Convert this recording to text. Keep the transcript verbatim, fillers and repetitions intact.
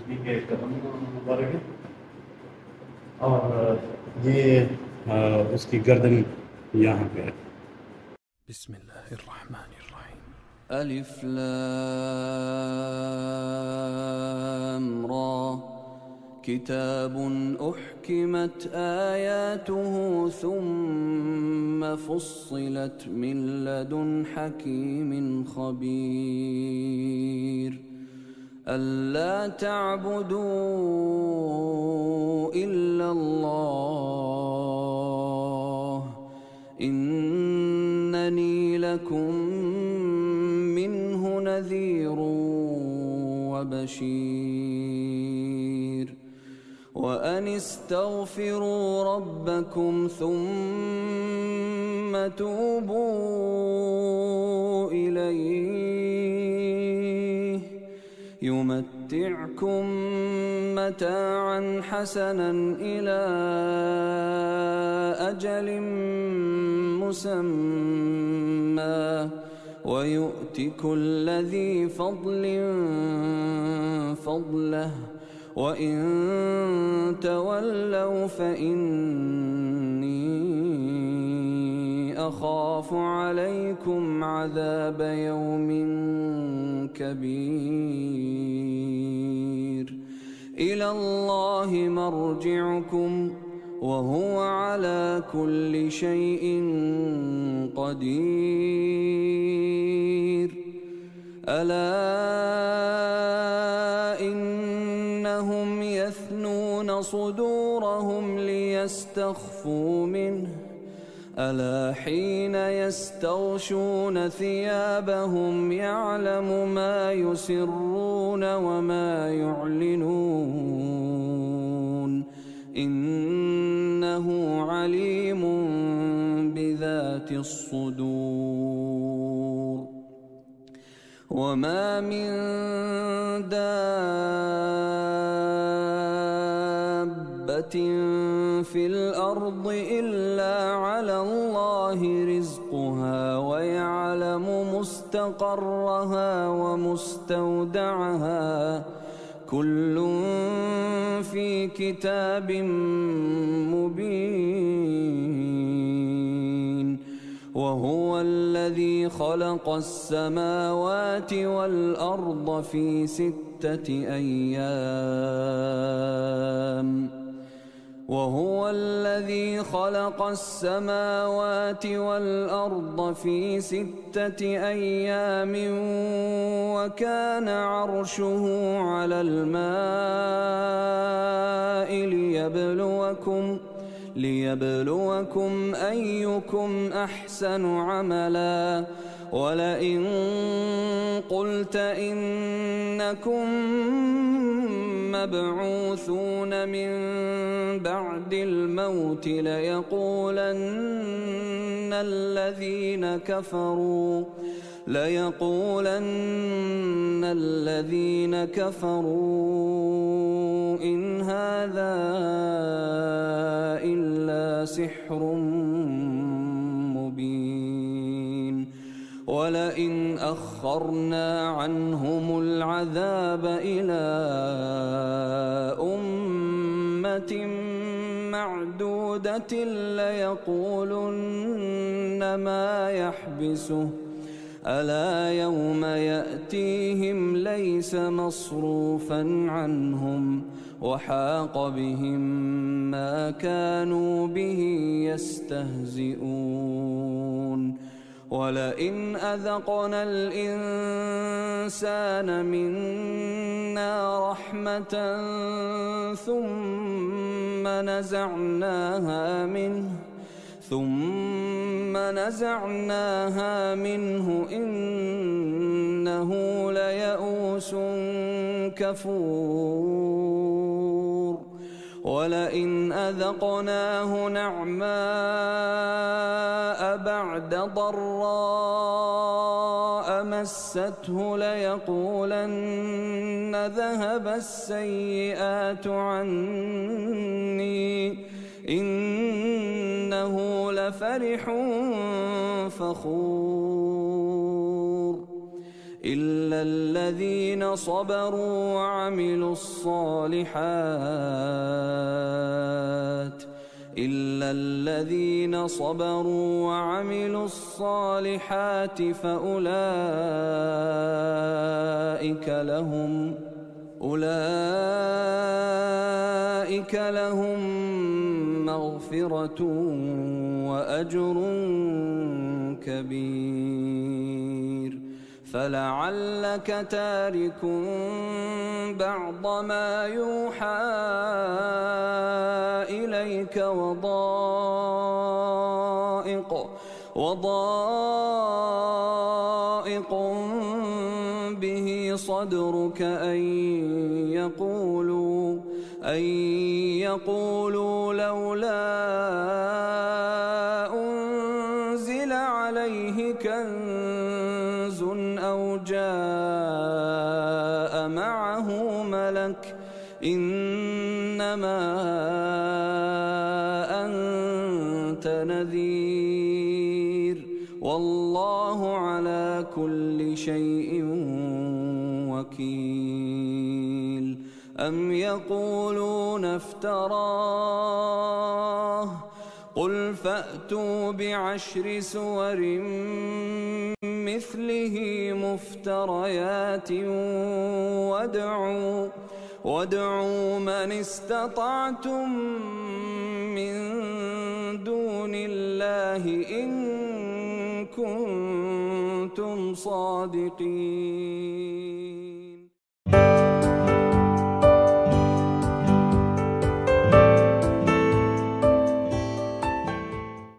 ठीक है, कदम मुबारक है। और ये आ, उसकी गर्दन यहाँ पे है। बिस्मिल्लाहिर्रहमानिर्रहीम। अलिफ लाम रा किताबुन उहकिमत आयातुहु सुम्मा फुस्सिलत मिन लदुन हकीमिन खबीर अल्ला तअबुदू इल्लल्लाह इन्ननी लकुम मिन्हु नज़ीरुन व बशीर व अनिस्तग़फिरू रब्बकुम सुम्मा तूबू इलैहि युमत्ति'कुम मताअन हसनन इला अजलिन मुसम्मा वयु'ति कुल्ला ज़ी फ़ضलिन फ़ضलह वइन तवल्लव फ़इन्नी अख़ाफ़ु अलैकुम अज़ाब यौमिन कबीर इलल्लाहि मर्जि'ुकुम वहुव अला कुल्लि शैइन क़दीर अला इन्नहुम यथ्नून सुदूरहुम लियस्तख़फ़ू मिन्हु अला हीन यस्तग़शून थियाबहुम यअलम मा युसिर्रून व मा युअलिनून इन्नहु अलीमुन बिज़ातिस सुदूर वमा मिन दाब्बतिन फिल अर्दि इल्ला अला अल्लाहि रिज़्क़ुहा व यअलमु मुस्तक़र्रहा व मुस्तौदअहा कुल्लुन फ़ी किताबिन मुबीन वहुव अल्लज़ी ख़लक़स समावाति वल अर्द फ़ी सित्तति अय्याम वहुव अल्लज़ी ख़लक़स समावाति वल अर्द फ़ी सित्तति अय्यामिन व कान अर्शुहु अलल माइ लियब्लुवकुम लियब्लुवकुम अय्युकुम अहसनु अमला वलइन क़ुल्त इन्नकुम मबऊसून मिन बअदिल मौति लयक़ूलन्न الذين كفروا ليقولن الذين كفروا إن هذا إلا سحر مبين ولئن أخرنا عنهم العذاب إلى أمة معدودة ليقولن ما يحبسه ألا يوم يأتيهم ليس مصروفا عنهم وحاق بهم ما كانوا به يستهزئون ولئن أذقنا الإنسان منا رحمة ثم نزعناها منه ثم نزعناها منه إنه ليئوس كفور ولئن أذقناه نعماء بعد ضراء مسته ليقولن ذهب السيئات عني إنه لفرح فخور إلا الذين صبروا وعملوا الصالحات إلا الذين صبروا وعملوا الصالحات فأولئك لهم أولئك لهم مغفرة وأجر كبير. فلعلك تارك بعض ما يوحى إليك وضائق وضائق به صدرك أن يقولوا أن يقولوا لولا أنزل عليه كنز أو جاء معه ملك إنما أنت نذير والله على كل شيء وكيل. أم يقولون افتراه قل فأتوا بعشر سور مثله مفتريات وادعوا وادعوا من استطعتم من دون الله إن كنتم صادقين.